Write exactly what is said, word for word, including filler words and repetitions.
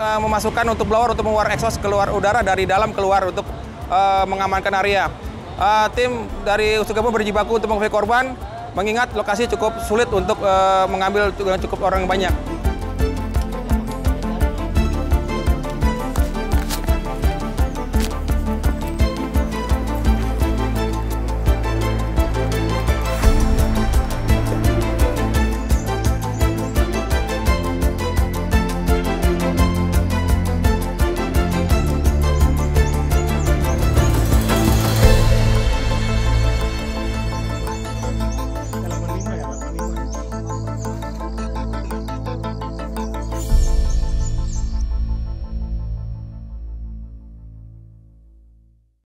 uh, memasukkan untuk blower untuk mengeluarkan exhaust keluar udara dari dalam keluar untuk uh, mengamankan area. Uh, tim dari Unsur Gabungan berjibaku untuk mengevakuasi korban, mengingat lokasi cukup sulit untuk uh, mengambil cukup orang banyak.